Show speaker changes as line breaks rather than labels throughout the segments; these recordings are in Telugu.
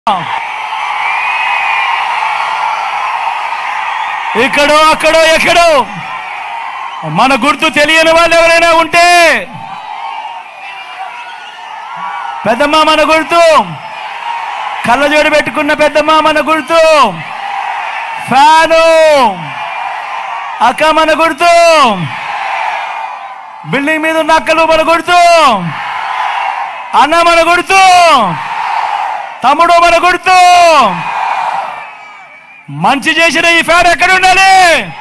ఇక్కడో అక్కడో ఎక్కడో మన గుర్తు తెలియని వాళ్ళు ఎవరైనా ఉంటే పెద్దమ్మ మన గుర్తు, కళ్ళజోడు పెట్టుకున్న పెద్దమ్మ మన గుర్తు, ఫ్యాను అక్క మన గుర్తు, బిల్డింగ్ మీద ఉన్న అక్కలు మన గుర్తు, అన్న మన గుర్తు, తమ్ముడు మన గుర్తు. మంచి చేసిన ఈ ఫ్యాన్ ఎక్కడ ఉండాలి?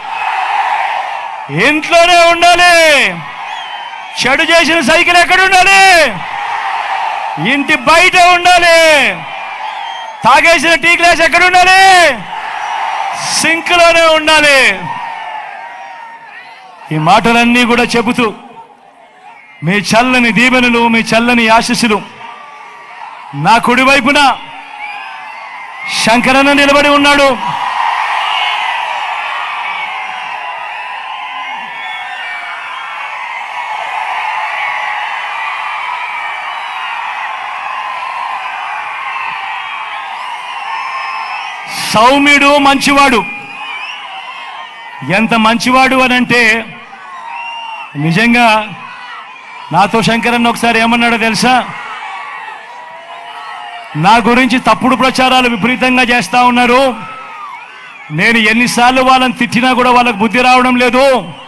ఇంట్లోనే ఉండాలి. చెడు చేసిన సైకిల్ ఎక్కడ ఉండాలి? ఇంటి బయట ఉండాలి. తాగేసిన టీ గ్లాస్ ఎక్కడ ఉండాలి? సింక్ లోనే ఉండాలి. ఈ మాటలన్నీ కూడా చెబుతూ మీ చల్లని దీవెనలు, మీ చల్లని ఆశీస్సులు నా కుడి వైపున శంకరన్న నిలబడి ఉన్నాడు. సౌమ్యుడు, మంచివాడు. ఎంత మంచివాడు అనంటే నిజంగా నాతో శంకరన్న ఒకసారి ఏమన్నాడో తెలుసా? నా గురించి తప్పుడు ప్రచారాలు విపరీతంగా చేస్తా ఉన్నారు, నేను ఎన్నిసార్లు వాళ్ళని తిట్టినా కూడా వాళ్ళకు బుద్ధి రావడం లేదు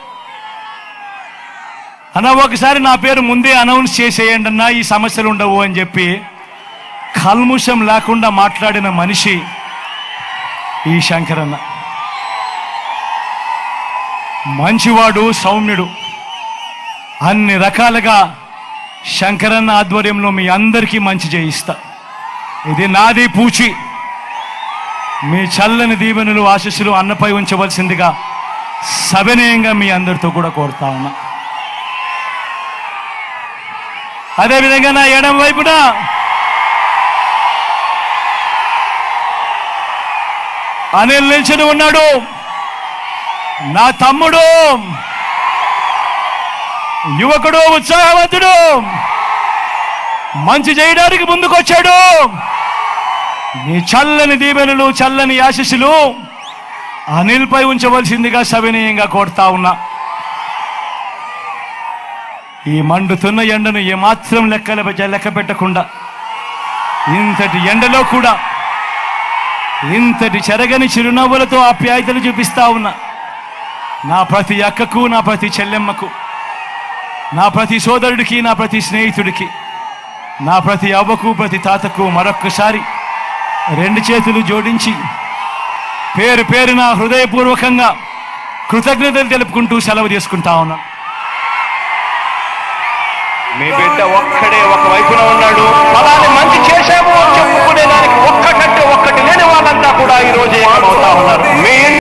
అన్న, ఒకసారి నా పేరు ముందే అనౌన్స్ చేసేయండి అన్నా, ఈ సమస్యలు ఉండవు అని చెప్పి కల్ముషం లేకుండా మాట్లాడిన మనిషి ఈ శంకరన్న. మంచివాడు, సౌమ్యుడు. అన్ని రకాలుగా శంకరన్న ఆధ్వర్యంలో మీ అందరికీ మంచి చేయిస్తా. ఇది నాది పూచి. మీ చల్లని దీవెనలు, ఆశీస్సులు అన్నపై ఉంచవలసిందిగా సవినయంగా మీ అందరితో కూడా కోరుతా ఉన్నా. అదేవిధంగా నా ఎడమ వైపున అనిల్ నిల్చుని ఉన్నాడు. నా తమ్ముడు, యువకుడు, ఉత్సాహవంతుడు, మంచి చేయడానికి ముందుకొచ్చాడు. నీ చల్లని దీవెనలు, చల్లని ఆశీస్సులు అనిల్పై ఉంచవలసిందిగా సవినయంగా కోరుతా ఉన్నా. ఈ మండుతున్న ఎండను ఏమాత్రం లెక్క పెట్టకుండా ఇంతటి ఎండలో కూడా ఇంతటి చెరగని చిరునవ్వులతో ఆప్యాయతలు చూపిస్తా ఉన్నా నా ప్రతి అక్కకు, నా ప్రతి చెల్లెమ్మకు, నా ప్రతి సోదరుడికి, నా ప్రతి స్నేహితుడికి, నా ప్రతి అవ్వకు, ప్రతి తాతకు మరొక్కసారి రెండు చేతులు జోడించి పేరు పేరున హృదయపూర్వకంగా కృతజ్ఞతలు తెలుపుకుంటూ సెలవు తీసుకుంటా ఉన్నా. మీ బిడ్డ ఒక్కడే ఒక వైపున ఉన్నాడు. ఫలాన్ని మంచి చేశాము